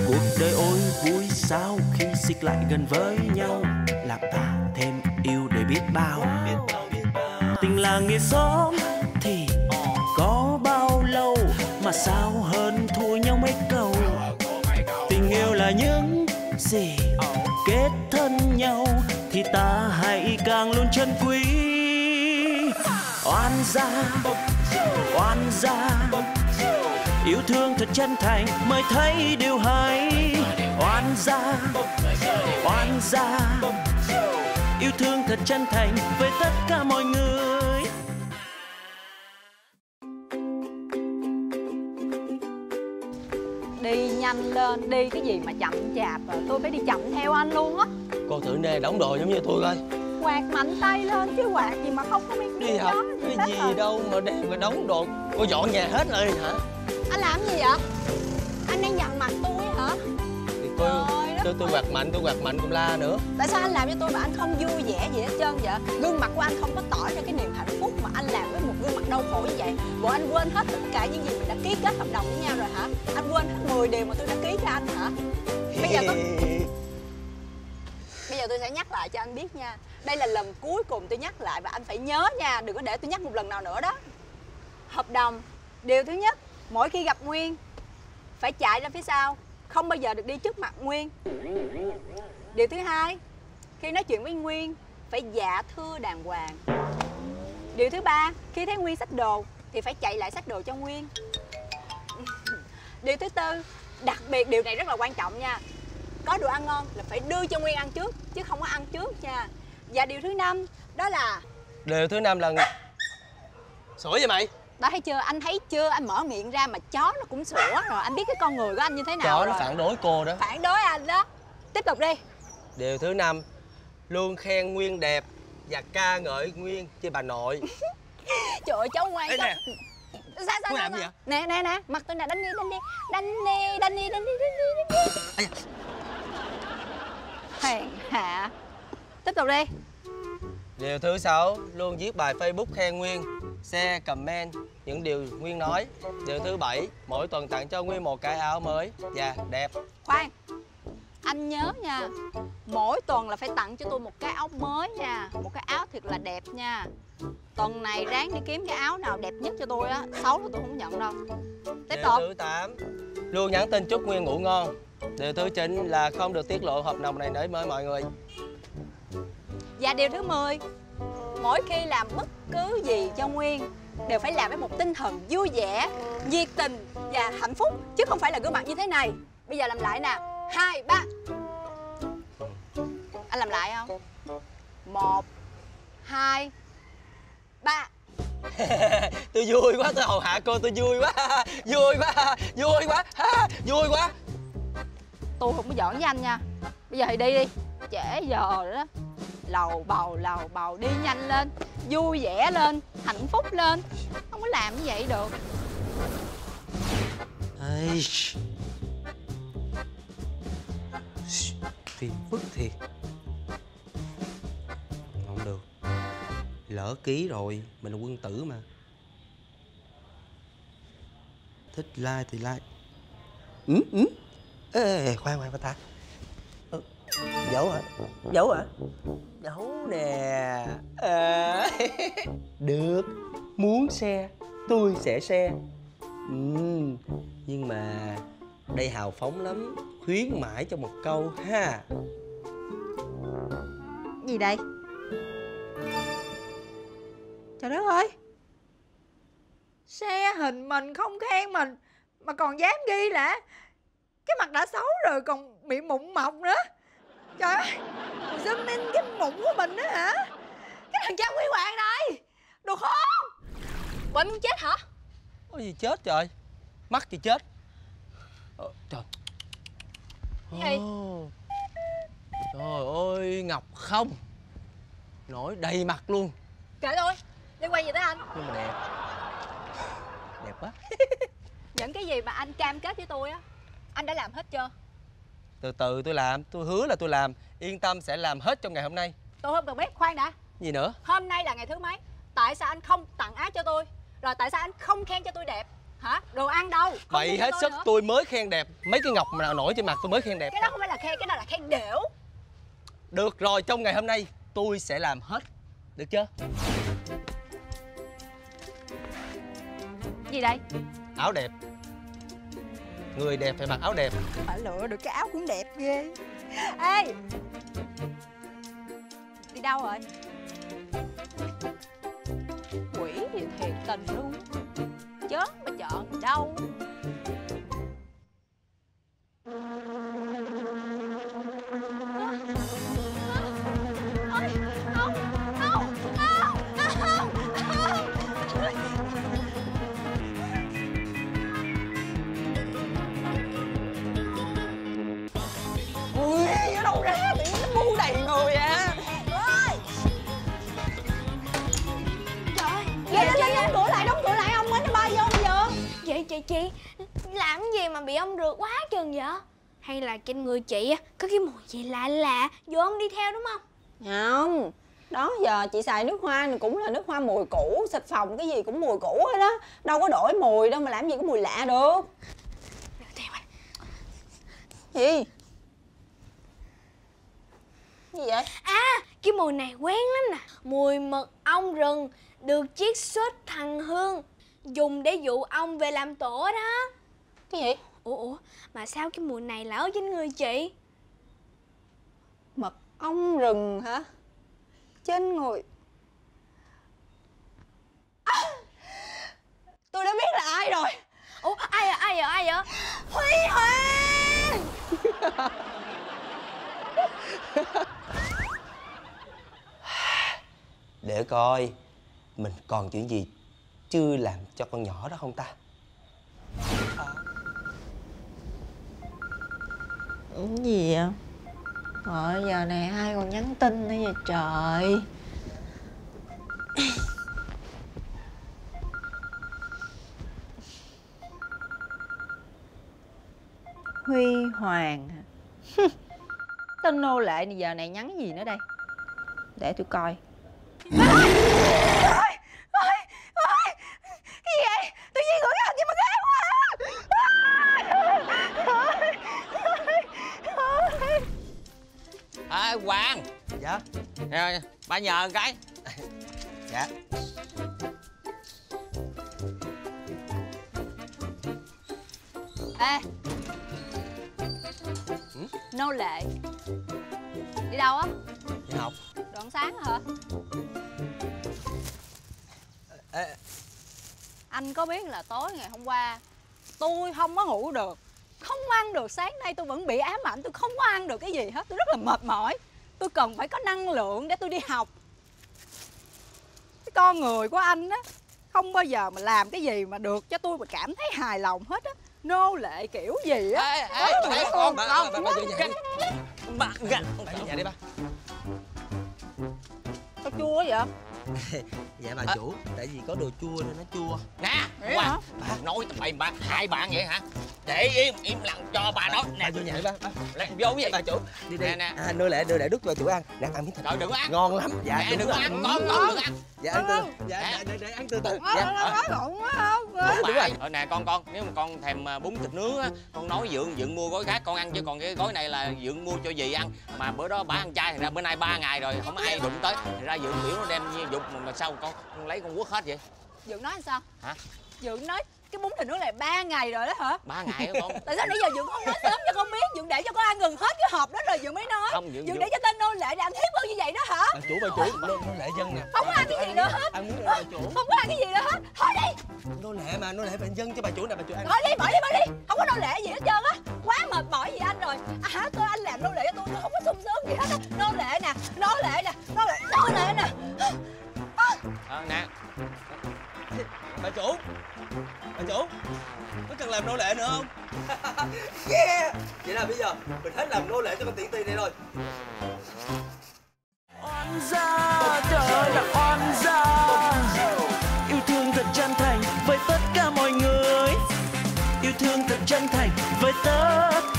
Cuộc đời ôi vui sao khi xích lại gần với nhau, làm ta thêm yêu để biết bao. Tình là nghĩa xóm thì có bao lâu mà sao hơn thua nhau mấy câu. Tình yêu là những gì kết thân nhau thì ta hãy càng luôn trân quý. Oan gia yêu thương thật chân thành mới thấy điều hay. Oan gia yêu thương thật chân thành với tất cả mọi người. Đi nhanh lên, đi cái gì mà chậm chạp rồi, tôi phải đi chậm theo anh luôn á. Cô thử nè, đóng đồ giống như tôi coi. Quạt mạnh tay lên chứ quạt gì mà không có biết Đi học cái gì rồi. Đâu mà đem mà đóng đồ. Cô dọn nhà hết rồi hả? Anh làm gì vậy? Anh đang dằn mặt tôi hả? Thì tôi quạt mạnh cũng la nữa. Tại sao anh làm cho tôi mà anh không vui vẻ gì hết trơn vậy? Gương mặt của anh không có tỏ ra cái niềm hạnh phúc mà anh làm với một gương mặt đau khổ như vậy. Bộ anh quên hết tất cả những gì mình đã ký kết hợp đồng với nhau rồi hả? Anh quên hết 10 điều mà tôi đã ký cho anh hả? Bây giờ tôi sẽ nhắc lại cho anh biết nha. Đây là lần cuối cùng tôi nhắc lại và anh phải nhớ nha. Đừng có để tôi nhắc một lần nào nữa đó. Hợp đồng, điều thứ nhất, mỗi khi gặp Nguyên phải chạy ra phía sau, không bao giờ được đi trước mặt Nguyên. Điều thứ hai, khi nói chuyện với Nguyên phải dạ thưa đàng hoàng. Điều thứ ba, khi thấy Nguyên xách đồ thì phải chạy lại xách đồ cho Nguyên. Điều thứ tư, đặc biệt điều này rất là quan trọng nha, có đồ ăn ngon là phải đưa cho Nguyên ăn trước chứ không có ăn trước nha. Và điều thứ năm đó là... Điều thứ năm là... Sủa vậy mày? Đó, thấy chưa? Anh thấy chưa? Anh mở miệng ra mà chó nó cũng sủa rồi. Anh biết cái con người của anh như thế nào chó rồi. Nó phản đối cô đó. Phản đối anh đó. Tiếp tục đi. Điều thứ năm, luôn khen Nguyên đẹp và ca ngợi Nguyên chứ bà nội. Trời ơi, cháu ngoan. Nè. Sao Cô làm gì vậy? Nè, mặt tôi nè, đánh đi. Hèn hạ. Tiếp tục đi. Điều thứ sáu, luôn viết bài Facebook khen Nguyên, share, comment những điều Nguyên nói. Điều thứ bảy, mỗi tuần tặng cho Nguyên một cái áo mới và đẹp. Khoan, anh nhớ nha, mỗi tuần là phải tặng cho tôi một cái áo mới nha, một cái áo thiệt là đẹp nha. Tuần này ráng đi kiếm cái áo nào đẹp nhất cho tôi á, xấu là tôi không nhận đâu. Tiếp tục. Điều thứ 8, luôn nhắn tin chúc Nguyên ngủ ngon. Điều thứ 9 là không được tiết lộ hợp đồng này đến với mọi người. Và điều thứ 10, mỗi khi làm bất cứ gì cho Nguyên đều phải làm với một tinh thần vui vẻ, nhiệt tình và hạnh phúc, chứ không phải là gương mặt như thế này. Bây giờ làm lại nè, 2, 3. Anh làm lại không? 1, 2, 3. Tôi vui quá, tôi hầu hạ cô, tôi vui quá. Vui quá. Tôi không có giỡn với anh nha. Bây giờ thì đi đi, trễ giờ rồi đó. Lầu bầu đi nhanh lên, vui vẻ lên, hạnh phúc lên. Không có làm như vậy được. Ê, phiền phức thiệt. Không được, lỡ ký rồi, mình là quân tử mà. Thích like thì like. Ê, khoan ta. Giấu hả? Giấu nè. Được, muốn share tôi sẽ share. Nhưng mà đây hào phóng lắm, khuyến mãi cho một câu ha. Gì đây? Trời đất ơi, share hình mình không khen mình mà còn dám ghi là cái mặt đã xấu rồi còn bị mụn mọc nữa. Trời ơi, zoom in cái mụn của mình đó hả? Cái thằng cha Huy Hoàng này, đồ khốn. Bộ anh muốn chết hả? Có gì chết trời, mắc gì chết. Trời. Gì? Trời ơi, Ngọc không nổi đầy mặt luôn. Kệ tôi, liên quan gì tới anh? Nhưng mà đẹp. Đẹp quá. Những cái gì mà anh cam kết với tôi á, anh đã làm hết chưa? Từ từ tôi làm, tôi hứa là tôi làm. Yên tâm sẽ làm hết trong ngày hôm nay. Tôi không cần biết, khoan đã. Gì nữa? Hôm nay là ngày thứ mấy? Tại sao anh không tặng áo cho tôi? Rồi tại sao anh không khen cho tôi đẹp? Hả? Đồ ăn đâu? Bậy hết sức, tôi mới khen đẹp. Mấy cái ngọc mà nào nổi trên mặt tôi mới khen đẹp. Cái đó không phải là khen, cái đó là khen đểu. Được rồi, trong ngày hôm nay tôi sẽ làm hết. Được chưa? Gì đây? Áo đẹp. Người đẹp phải mặc áo đẹp. Phải lựa được cái áo cũng đẹp ghê. Ê, đi đâu rồi? Quỷ gì thiệt tình luôn. Chết mà chọn đâu. Ui, ở đâu ra? Tự nhiên nó bu đầy người à. Ơi. Trời ơi, Lên, đóng cửa lại ông mới nó bay vô bây giờ. chị làm cái gì mà bị ông rượt quá chừng vậy? Hay là trên người chị có cái mùi gì lạ lạ vô ông đi theo đúng không? Không, đó giờ chị xài nước hoa này cũng là nước hoa mùi cũ, xịt phòng cái gì cũng mùi cũ hết đó. Đâu có đổi mùi đâu mà làm gì có mùi lạ được. Gì? Gì vậy? À, cái mùi này quen lắm nè. Mùi mật ong rừng được chiết xuất thành hương, dùng để dụ ong về làm tổ đó. Cái gì? Ủa, mà sao cái mùi này lại ở trên người chị? Mật ong rừng hả? Trên người. À, tôi đã biết là ai rồi. Ủa, ai vậy? Huy Hoàng. Để coi mình còn chuyện gì chưa làm cho con nhỏ đó không ta. Cái gì vậy? Rồi giờ này ai còn nhắn tin nữa vậy trời. Huy Hoàng hả? Tên nô lệ này giờ này nhắn gì nữa đây? Để tôi coi. Ôi, cái gì vậy? Tự nhiên gửi hình gì mà ghê quá à. Hoàng. Dạ. Nè, ba nhờ một cái. Dạ. Ê, nô lệ đi đâu á? Đi học. Đoạn sáng hả? Ê. Anh có biết là tối ngày hôm qua tôi không có ngủ được, không ăn được, sáng nay tôi vẫn bị ám ảnh, tôi không có ăn được cái gì hết, tôi rất là mệt mỏi, tôi cần phải có năng lượng để tôi đi học. Cái con người của anh á không bao giờ mà làm cái gì mà được cho tôi mà cảm thấy hài lòng hết á. Nô lệ kiểu gì á. Ê, con Ba vô nhà. Ba vô nhà đi ba. Sao chua vậy? Dạ bà chủ, tại vì có đồ chua nên nó chua. Nè, Hoàng, nói tụi mày hai bạn vậy hả? Để im lặng cho bà nói. Nè, Ba vô nhà đi ba. Làm vô cái gì? Bà chủ, đi đi. Nè. À, nô lệ đưa đại đức cho bà chủ ăn. Nè, ăn miếng thịt. Rồi đừng có ăn. Ngon lắm. Dạ, Nè, đừng có ăn, con đừng ăn. Dạ, ăn từ. Dạ, để ăn từ từ. Dạ. Nói rụng quá không? Đúng rồi. Nè con, nếu mà con thèm bún thịt nướng á, con nói Dượng mua gói khác con ăn, chứ còn cái gói này là Dượng mua cho dì ăn. Mà bữa đó bà ăn chay thì ra bữa nay 3 ngày rồi không ai đụng tới. Thì ra Dượng biểu nó đem dục mà sao con lấy con quất hết vậy? Dượng nói sao? Hả? Dượng nói cái bún thịt nướng này 3 ngày rồi đó hả? 3 ngày đó con. Tại sao nãy giờ Dượng không nói sớm cho con biết? Dượng để cho con ăn gần hết cái hộp đó rồi Dượng mới nói. Không, Dượng để cho tên nô lệ để ăn hiếp bao như vậy đó hả? Bà chủ, nô lệ dân nè. Không có ăn cái gì nữa hết. Ăn muốn bà chủ. Không có ăn cái gì nữa hết. Thôi đi. Nô lệ bệnh dân cho bà chủ nè, bà chủ ăn. Thôi đi, bỏ đi. Không có nô lệ gì hết trơn á. Quá mệt mỏi vì anh rồi. À hả, coi anh làm nô lệ cho tôi không có sung sướng gì hết á. Nô lệ nè. Nè. Nè. Bà chủ, có cần làm nô lệ nữa không? Yeah. Vậy là bây giờ mình hết làm nô lệ cho con tiện tiền này rồi. Oan gia, trời ơi là oan gia. Yêu thương thật chân thành với tất cả mọi người. Yêu thương thật chân thành với tất